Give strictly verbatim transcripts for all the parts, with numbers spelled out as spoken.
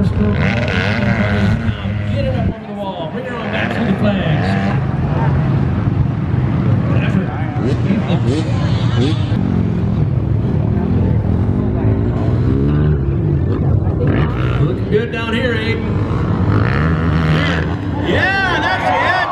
stroke. Get it up over the wall. Bring it on back to the flags. Looking good down here, Aiden. Yeah, that's it.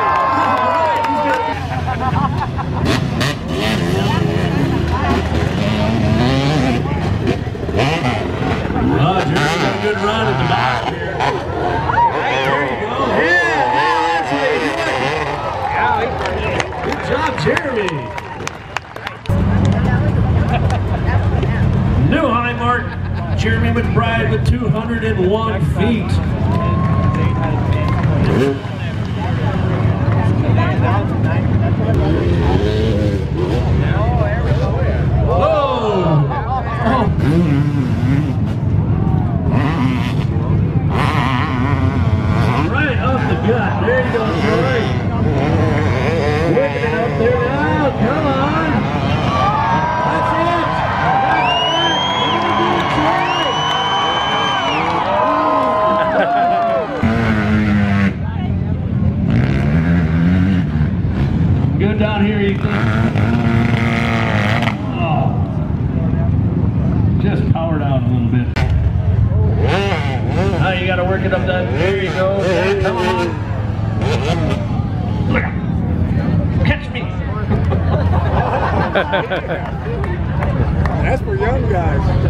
Oh, Jeremy got a good run at the bottom here. There you go. Yeah, that's it. Good job, Jeremy. New high mark, Jeremy McBride with two hundred and one feet. Whoa! Oh. Right off the gut. There you go, Troy. Whipping it up there now. Come on. That's it. Good down here, Ethan. Oh. Just power down a little bit. Now you got to work it up that. There you go. Come on. Look out. Catch me. That's for young guys.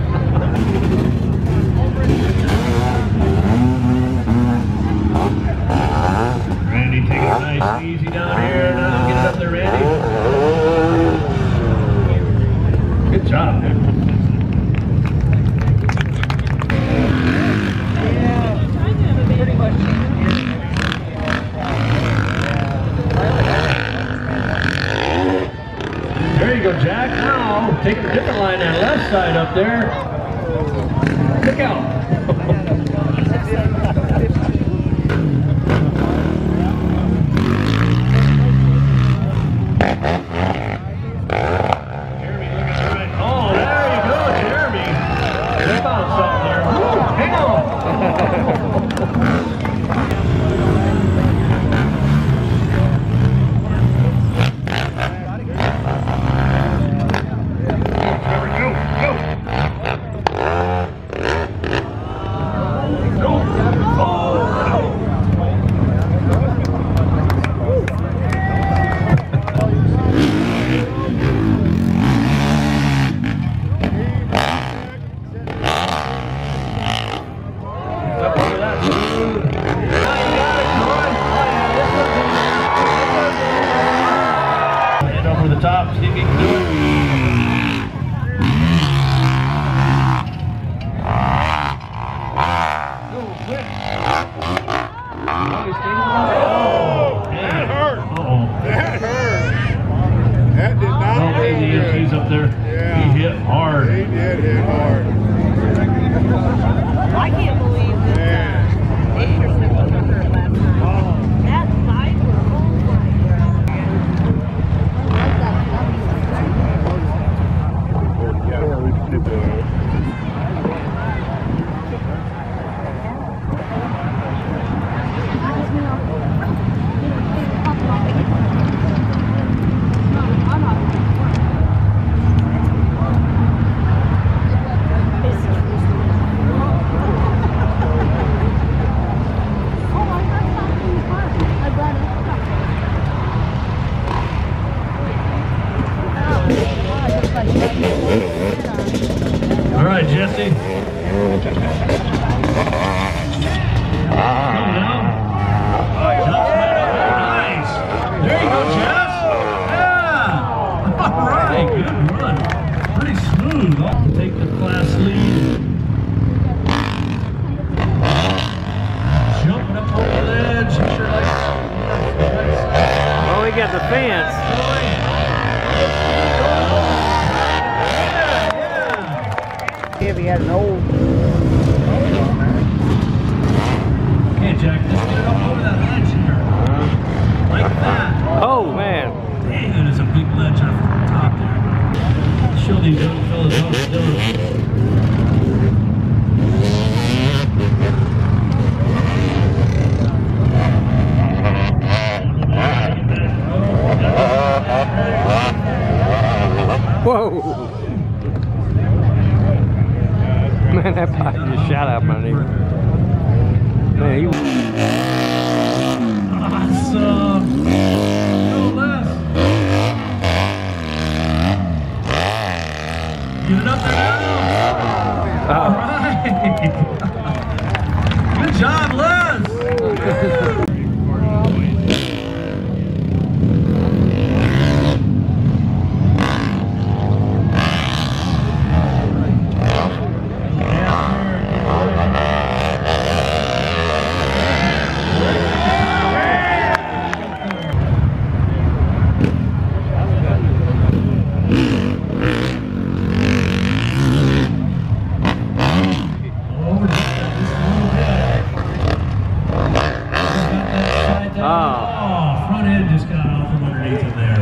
Randy, take it nice and easy down here. Now get it up there, Randy. Good job, man. There you go, Jack. Now, take a different line that left side up there. Look out. Top, see if you can do it. Oh, that hurt. Uh-oh. That hurt. That did not oh, feel good. He's up there. Yeah. He hit hard. He did hit hard. I can't believe this. Yeah. Acres that was hurt last time. That side was oh my God. Yeah, we did that. All right, Jesse. Nice. There you go, Jess. Yeah. All right, good run. Pretty smooth. I'll take the class lead. Jumping up over the ledge. Sure likes. Oh, we got the fence. If he had an old. Okay, Jack, just get it up over that ledge here. Like that. Oh, man. Dang, that is a big ledge up the top there. Show these young fellas how it's done. Man, you. Awesome. Go Les. Get it up there now. All right. Good job, Les. Oh. Oh, front end just got off from underneath him there.